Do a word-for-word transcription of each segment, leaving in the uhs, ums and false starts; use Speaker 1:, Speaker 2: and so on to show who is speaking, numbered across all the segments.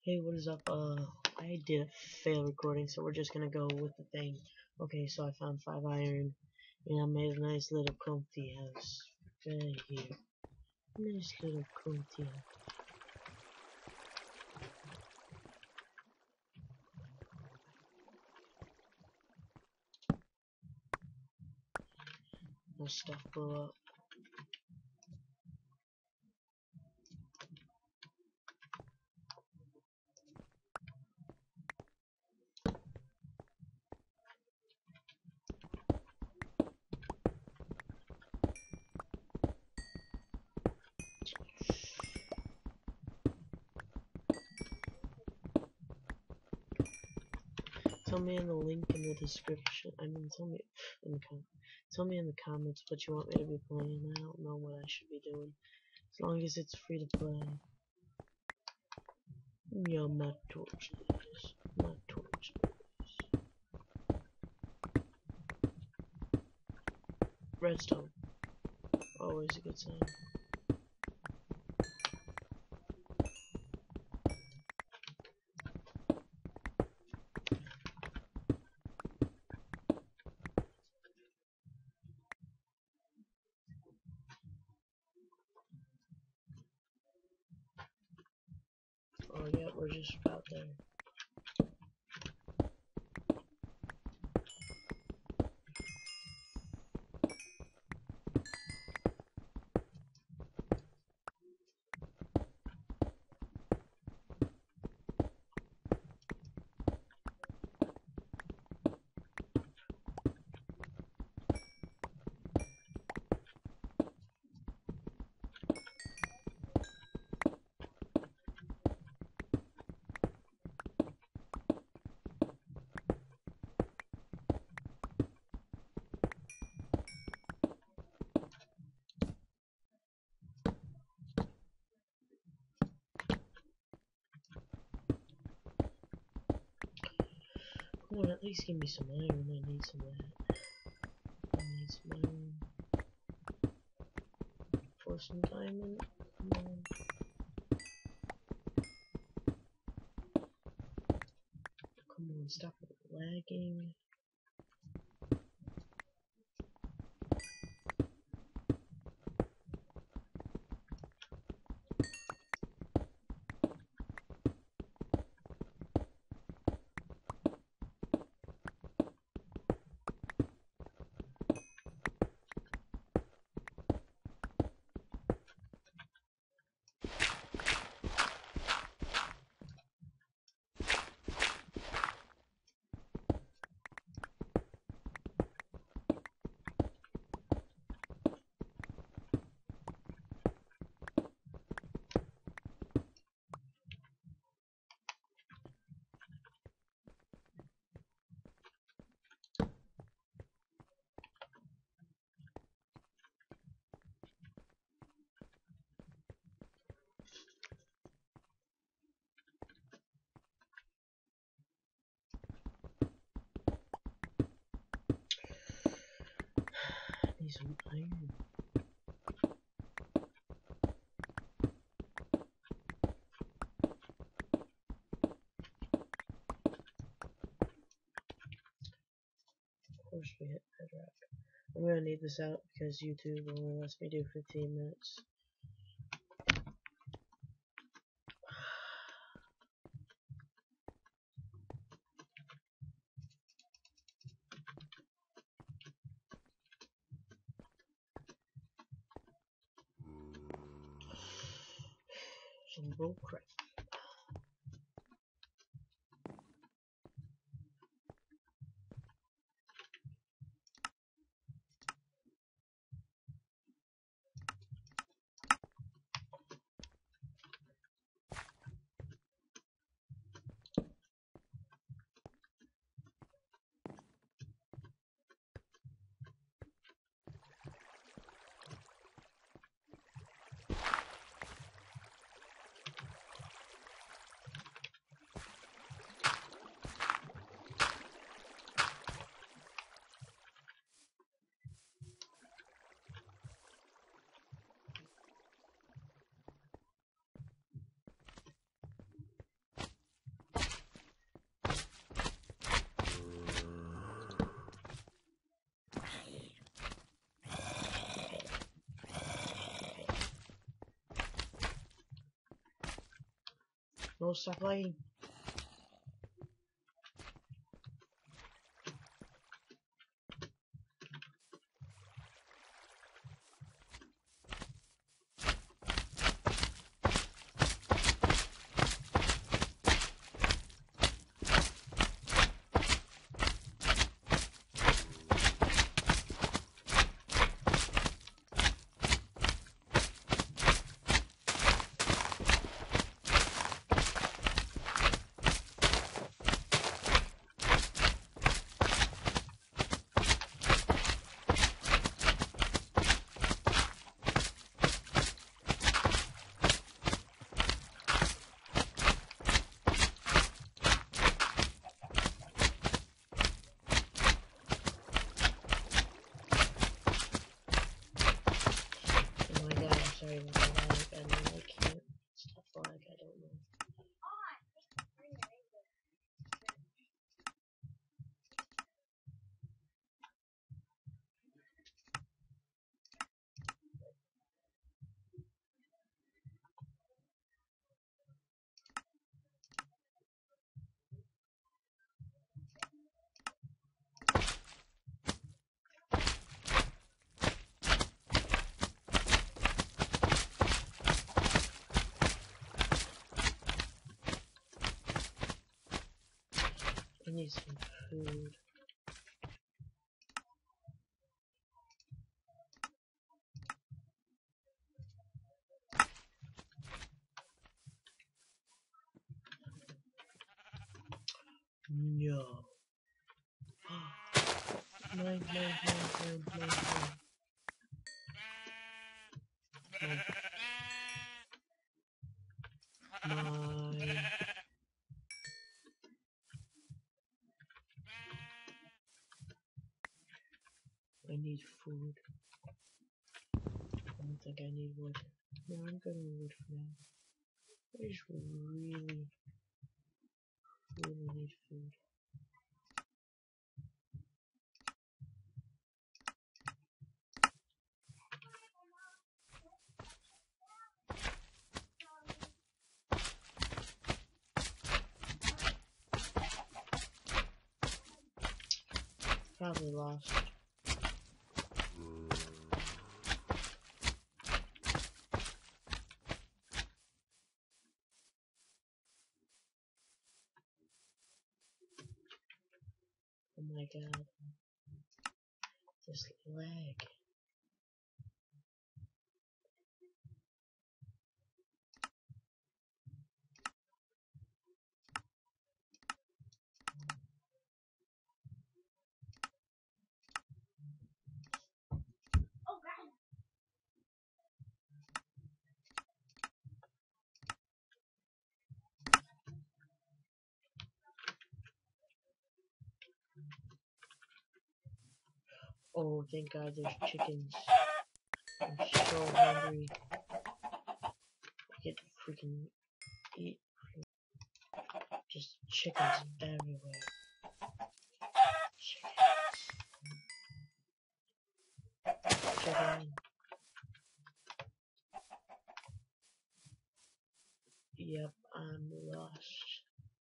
Speaker 1: Hey, what is up? Uh, I did a fail recording, so we're just gonna go with the thing. Okay, so I found five iron, and I made a nice little comfy house right here. Nice little comfy house. No stuff blew up. Tell me in the link in the description. I mean, tell me in the com tell me in the comments what you want me to be playing. I don't know what I should be doing, as long as it's free to play. Yo, my torches, my torches. Redstone, always a good sign. Oh yeah, we're just about there. Come on, at least give me some iron. I need some of that. I need some iron. For some diamond. Come on. Come on, stop lagging. I need some iron. Of course we hit bedrock. I'm gonna need this out because YouTube only lets me do fifteen minutes. Some bull crap. No, stop lagging. Oh my god, I'm sorry about that lag. I know I can't stop lag, I don't know. I need some food. No. Mine, mine, mine, mine, mine, mine. Mine. I need food. I don't think I need wood. No, I'm good with wood for now. I just really, really need food. Probably lost. Oh my god. This lag. Oh, thank god there's chickens. I'm so hungry. I get freaking eat. Just chickens everywhere. Chickens. Chicken. Yep, I'm lost.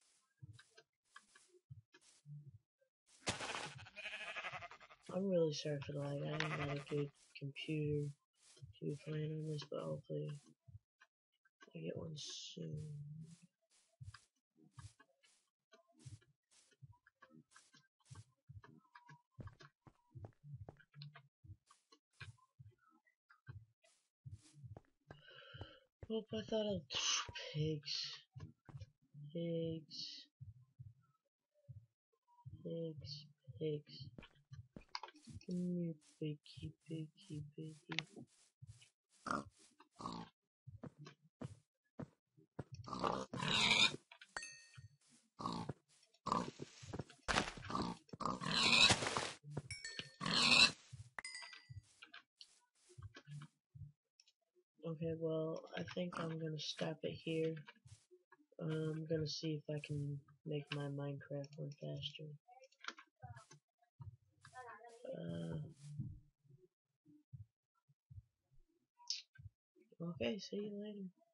Speaker 1: I'm really sorry for the lag. I ain't got a good computer to be playing on this, but hopefully I get one soon. Oh, I thought of pigs. Pigs. Pigs. Pigs. Come here, piggy, piggy, piggy. Okay, well, I think I'm gonna stop it here. I'm gonna see if I can make my Minecraft run faster. Uh, okay, see you later.